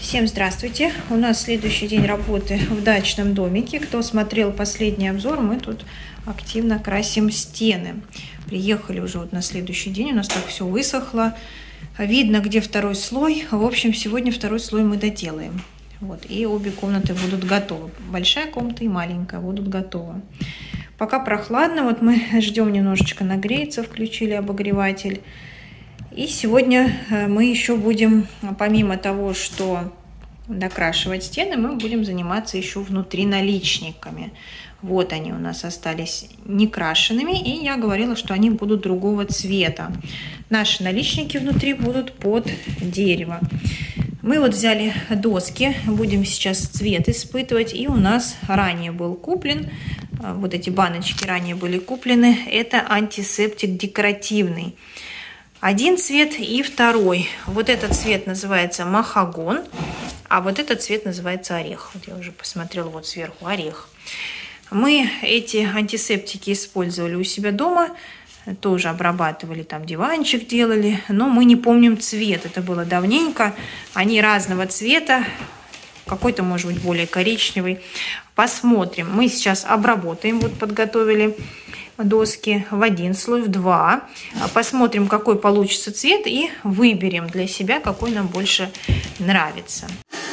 Всем здравствуйте! У нас следующий день работы в дачном домике. Кто смотрел последний обзор, мы тут активно красим стены. Приехали уже вот на следующий день, у нас так все высохло. Видно, где второй слой. В общем, сегодня второй слой мы доделаем. Вот, и обе комнаты будут готовы. Большая комната и маленькая будут готовы. Пока прохладно, вот мы ждем немножечко нагреется, включили обогреватель. И сегодня мы еще будем, помимо того, что докрашивать стены, мы будем заниматься еще внутри наличниками. Вот они у нас остались некрашенными, и я говорила, что они будут другого цвета. Наши наличники внутри будут под дерево. Мы вот взяли доски, будем сейчас цвет испытывать, и у нас ранее был куплен, вот эти баночки ранее были куплены, это антисептик декоративный. Один цвет и второй. Вот этот цвет называется махагон, а вот этот цвет называется орех. Вот я уже посмотрела вот сверху орех. Мы эти антисептики использовали у себя дома, тоже обрабатывали, там диванчик делали, но мы не помним цвет, это было давненько. Они разного цвета, какой-то может быть более коричневый. Посмотрим. Мы сейчас обработаем, вот подготовили доски в один слой, в два. Посмотрим, какой получится цвет, и выберем для себя, какой нам больше нравится.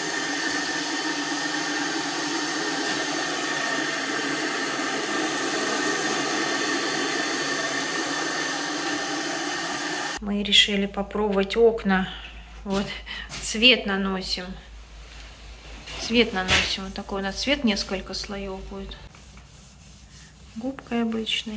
Мы решили попробовать окна. Вот цвет наносим. Цвет наносим. Вот такой у нас цвет, несколько слоев будет. Губкой обычной.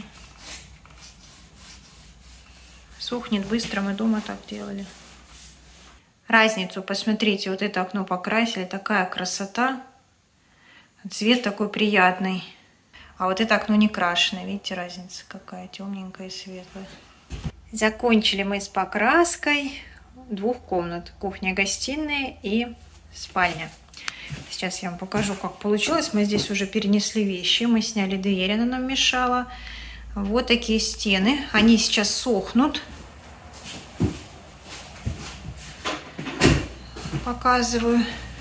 Сохнет быстро, мы дома так делали. Разницу посмотрите, вот это окно покрасили, такая красота. Цвет такой приятный. А вот это окно не крашеное, видите, разница какая, темненькая и светлая. Закончили мы с покраской двух комнат. Кухня, гостиная и спальня. Сейчас я вам покажу, как получилось. Мы здесь уже перенесли вещи. Мы сняли дверь, она нам мешала. Вот такие стены. Они сейчас сохнут. Показываю.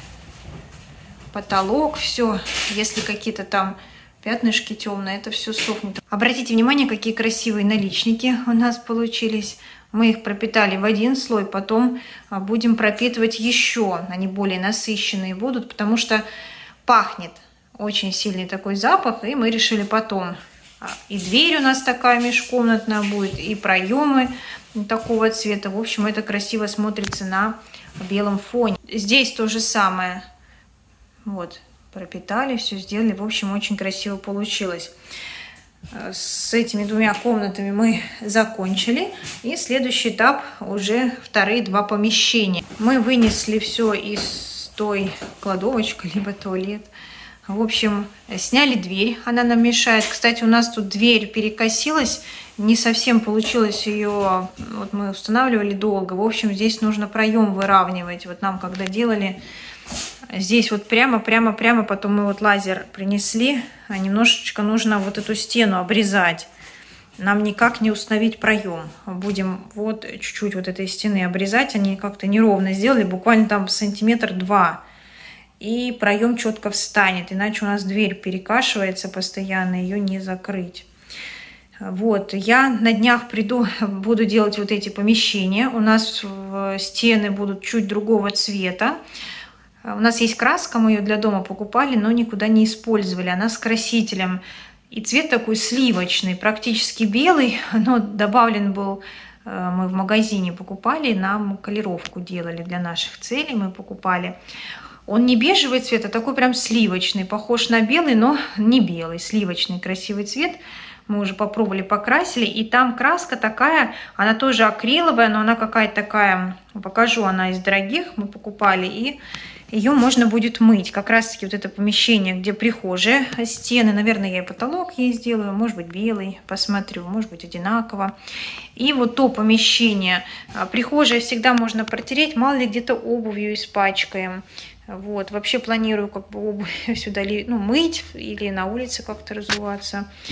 Потолок, все. Если какие-то там пятнышки темные, это все сохнет. Обратите внимание, какие красивые наличники у нас получились. Мы их пропитали в один слой, потом будем пропитывать еще. Они более насыщенные будут, потому что пахнет. Очень сильный такой запах, и мы решили потом. И дверь у нас такая межкомнатная будет, и проемы такого цвета. В общем, это красиво смотрится на белом фоне. Здесь то же самое. Вот, пропитали, все сделали. В общем, очень красиво получилось. С этими двумя комнатами мы закончили. И следующий этап уже вторые два помещения. Мы вынесли все из той кладовочки, либо туалет. В общем, сняли дверь, она нам мешает. Кстати, у нас тут дверь перекосилась, не совсем получилось ее, вот мы устанавливали долго. В общем, здесь нужно проем выравнивать. Вот нам когда делали, здесь вот прямо, потом мы вот лазер принесли, а немножечко нужно вот эту стену обрезать. Нам никак не установить проем. Будем вот чуть-чуть вот этой стены обрезать, они как-то неровно сделали, буквально там сантиметр-два. И проем четко встанет, иначе у нас дверь перекашивается постоянно, ее не закрыть. Вот, я на днях приду, буду делать вот эти помещения. У нас стены будут чуть другого цвета. У нас есть краска, мы ее для дома покупали, но никуда не использовали. Она с красителем. И цвет такой сливочный, практически белый, но добавлен был, мы в магазине покупали, нам колировку делали для наших целей, мы покупали. Он не бежевый цвет, а такой прям сливочный, похож на белый, но не белый, сливочный красивый цвет. Мы уже попробовали, покрасили, и там краска такая, она тоже акриловая, но она какая-то такая, покажу, она из дорогих, мы покупали, и ее можно будет мыть. Как раз-таки вот это помещение, где прихожая, стены, наверное, я и потолок ей сделаю, может быть белый, посмотрю, может быть одинаково. И вот то помещение, прихожая всегда можно протереть, мало ли где-то обувью испачкаем. Вот, вообще планирую как бы обувь сюда мыть или на улице как-то разуваться.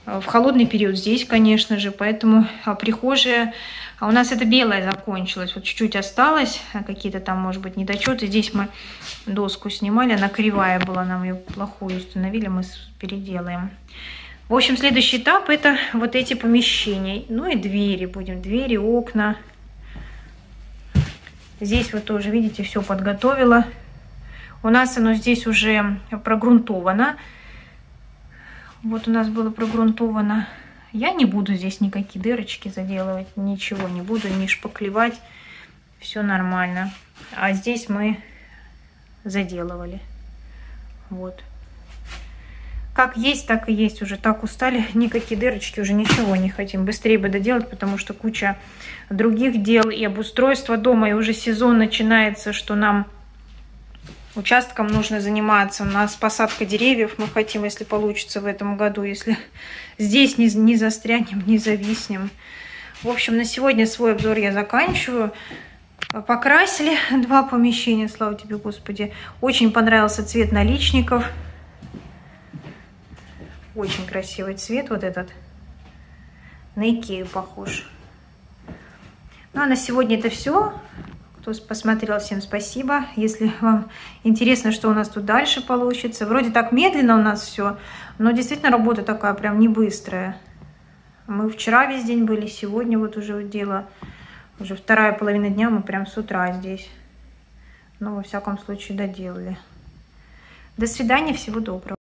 в холодный период здесь, конечно же, поэтому прихожая... А у нас это белое закончилось, вот чуть-чуть осталось, какие-то там, может быть, недочеты. Здесь мы доску снимали, она кривая была, нам ее плохую установили, мы переделаем. В общем, следующий этап это вот эти помещения. Ну и двери будем, двери, окна. Здесь вот тоже, видите, все подготовила. У нас оно здесь уже прогрунтовано. Вот у нас было прогрунтовано. Я не буду здесь никакие дырочки заделывать, ничего не буду, не шпаклевать. Все нормально. А здесь мы заделывали. Вот. Как есть, так и есть. Уже так устали. Никакие дырочки, уже ничего не хотим. Быстрее бы доделать, потому что куча других дел и обустройства дома. И уже сезон начинается, что нам участком нужно заниматься. У нас посадка деревьев мы хотим, если получится в этом году. Если здесь не застрянем, не зависнем. В общем, на сегодня свой обзор я заканчиваю. Покрасили 2 помещения, слава тебе, Господи. Очень понравился цвет наличников. Очень красивый цвет вот этот. На Икею похож. Ну а на сегодня это все. Кто посмотрел, всем спасибо. Если вам интересно, что у нас тут дальше получится. Вроде так медленно у нас все, но действительно работа такая прям не быстрая. Мы вчера весь день были, сегодня вот уже дело. Уже вторая половина дня, мы прям с утра здесь. Но во всяком случае доделали. До свидания, всего доброго.